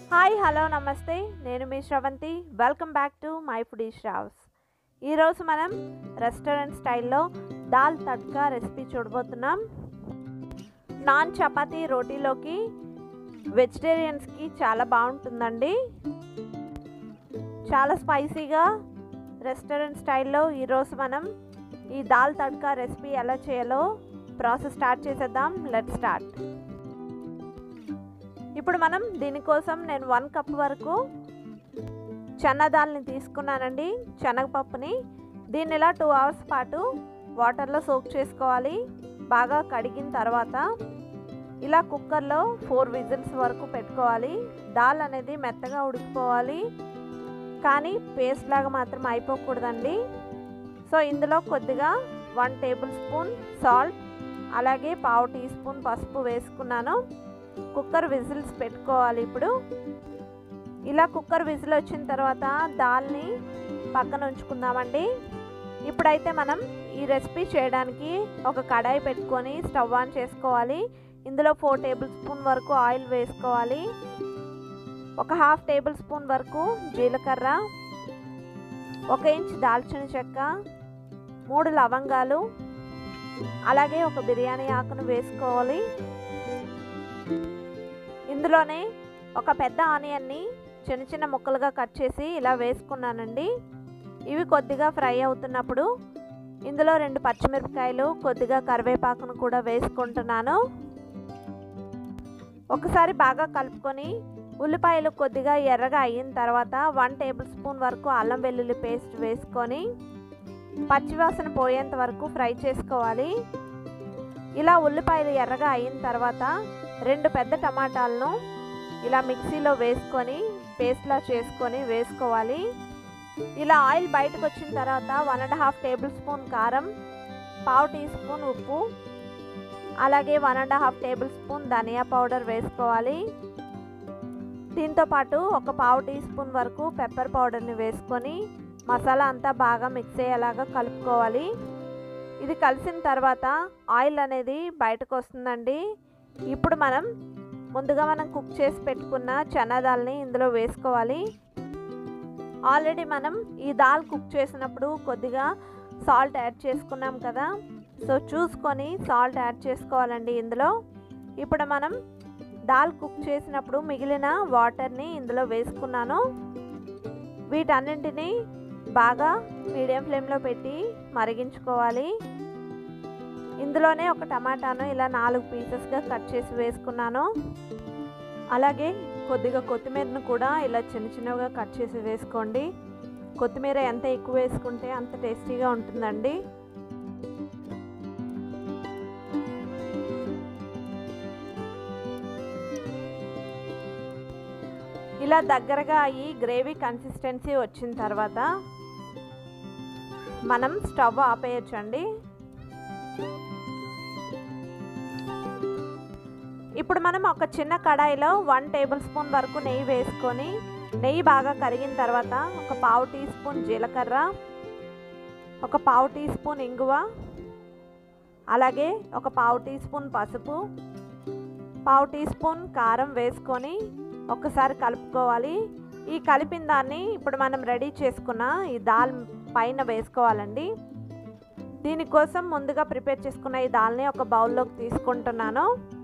Hi hello నమస్తే, నేను మీ Sravanthi. Welcome back to my foodie Sravs. ఈరోజు మనం రెస్టారెంట్ స్టైల్లో దాల్ తడ్కా రెసిపీ చూడబోతున్నాం. నాన్ చపాతీ రోటీలోకి వెజిటేరియన్స్కి చాలా బాగుంటుందండి. చాలా స్పైసీగా రెస్టారెంట్ స్టైల్లో ఈరోజు మనం ఈ దాల్ తడ్కా రెసిపీ ఎలా చేయాలో ప్రాసెస్ స్టార్ట్ చేసేద్దాం. Let's start. ఇప్పుడు మనం దీనికోసం నేను 1 కప్ వరకు చన్నదాల్ని తీసుకున్నానండి, శనగపప్పుని. దీన్ని ఇలా 2 అవర్స్ పాటు వాటర్లో సోక్ చేసుకోవాలి. బాగా కడిగిన తర్వాత ఇలా కుక్కర్లో 4 విజిల్స్ వరకు పెట్టుకోవాలి. దాల్ అనేది మెత్తగా ఉడికిపోవాలి, కానీ పేస్ట్ లాగా మాత్రం అయిపోకూడదండి. సో ఇందులో కొద్దిగా 1 టేబుల్ స్పూన్ సాల్ట్, అలాగే 1/2 టీ స్పూన్ పసుపు వేసుకున్నాను. కుక్కర్ విజిల్స్ పెట్టుకోవాలి. ఇప్పుడు ఇలా కుక్కర్ విజిల్ వచ్చిన తర్వాత దాల్ని పక్కన ఉంచుకుందామండి. ఇప్పుడైతే మనం ఈ రెసిపీ చేయడానికి ఒక కడాయి పెట్టుకొని స్టవ్ ఆన్ చేసుకోవాలి. ఇందులో 4 టేబుల్ స్పూన్ వరకు ఆయిల్ వేసుకోవాలి. ఒక 1/2 టేబుల్ స్పూన్ వరకు జీలకర్ర, 1 ఇంచ్ దాల్చిన చెక్క, 3 లవంగాలు, అలాగే ఒక బిర్యానీ ఆకును వేసుకోవాలి. ఇందులోనే ఒక పెద్ద ఆనియన్ని చిన్న చిన్న ముక్కలుగా కట్ చేసి ఇలా వేసుకున్నానండి. ఇవి కొద్దిగా ఫ్రై అవుతున్నప్పుడు ఇందులో 2 పచ్చిమిరపకాయలు, కొద్దిగా కరివేపాకును కూడా వేసుకుంటున్నాను. ఒకసారి బాగా కలుపుకొని ఉల్లిపాయలు కొద్దిగా ఎర్రగా అయిన తర్వాత 1 టేబుల్ స్పూన్ వరకు అల్లం వెల్లుల్లి పేస్ట్ వేసుకొని పచ్చివాసన పోయేంత వరకు ఫ్రై చేసుకోవాలి. ఇలా ఉల్లిపాయలు ఎర్రగా అయిన తర్వాత 2 పెద్ద టమాటాలను ఇలా మిక్సీలో వేసుకొని పేస్ట్లా చేసుకొని వేసుకోవాలి. ఇలా ఆయిల్ బయటకు వచ్చిన తర్వాత 1.5 టేబుల్ స్పూన్ కారం, 1/2 టీ స్పూన్ ఉప్పు, అలాగే 1.5 టేబుల్ స్పూన్ ధనియా పౌడర్ వేసుకోవాలి. దీంతోపాటు ఒక 1/2 టీ స్పూన్ వరకు పెప్పర్ పౌడర్ని వేసుకొని మసాలా అంతా బాగా మిక్స్ అయ్యేలాగా కలుపుకోవాలి. ఇది కలిసిన తర్వాత ఆయిల్ అనేది బయటకు వస్తుందండి. ఇప్పుడు మనం ముందుగా కుక్ చేసి పెట్టుకున్న చనా దాల్ని ఇందులో వేసుకోవాలి. ఆల్రెడీ మనం ఈ దాల్ కుక్ చేసినప్పుడు కొద్దిగా సాల్ట్ యాడ్ చేసుకున్నాం కదా, సో చూసుకొని సాల్ట్ యాడ్ చేసుకోవాలండి ఇందులో. ఇప్పుడు మనం దాల్ కుక్ చేసినప్పుడు మిగిలిన వాటర్ని ఇందులో వేసుకున్నాను. వీటన్నింటినీ బాగా మీడియం ఫ్లేమ్లో పెట్టి మరిగించుకోవాలి. ఇందులోనే ఒక టమాటాను ఇలా 4 పీసెస్గా కట్ చేసి వేసుకున్నాను. అలాగే కొద్దిగా కొత్తిమీరను కూడా ఇలా చిన్న చిన్నగా కట్ చేసి వేసుకోండి. కొత్తిమీర ఎంత ఎక్కువ వేసుకుంటే అంత టేస్టీగా ఉంటుందండి. ఇలా దగ్గరగా అయ్యి గ్రేవీ కన్సిస్టెన్సీ వచ్చిన తర్వాత మనం స్టవ్ ఆపేయచ్చండి. ఇప్పుడు మనం ఒక చిన్న కడాయిలో 1 టేబుల్ స్పూన్ వరకు నెయ్యి వేసుకొని, నెయ్యి బాగా కరిగిన తర్వాత ఒక 1/2 టీ స్పూన్ జీలకర్ర, ఒక 1/2 టీ స్పూన్ ఇంగువ, అలాగే ఒక 1/2 టీ స్పూన్ పసుపు, 1/2 టీ స్పూన్ కారం వేసుకొని ఒకసారి కలుపుకోవాలి. ఈ కలిపిన దాన్ని ఇప్పుడు మనం రెడీ చేసుకున్న ఈ దాల్ పైన వేసుకోవాలండి. దీనికోసం ముందుగా ప్రిపేర్ చేసుకున్న ఈ దాల్ని ఒక బౌల్లోకి తీసుకుంటున్నాను.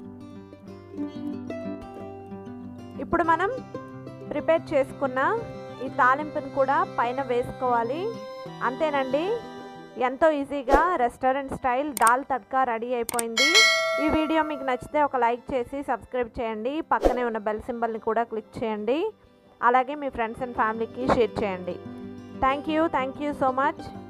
ఇప్పుడు మనం ప్రిపేర్ చేసుకున్న ఈ తాలింపుని కూడా పైన వేసుకోవాలి. అంతేనండి, ఎంతో ఈజీగా restaurant style dal tadka ready అయిపోయింది. ఈ వీడియో మీకు నచ్చితే ఒక లైక్ చేసి సబ్స్క్రైబ్ చేయండి. పక్కనే ఉన్న బెల్ సింబల్ని కూడా క్లిక్ చేయండి. అలాగే మీ ఫ్రెండ్స్ అండ్ ఫ్యామిలీకి షేర్ చేయండి. Thank you so much.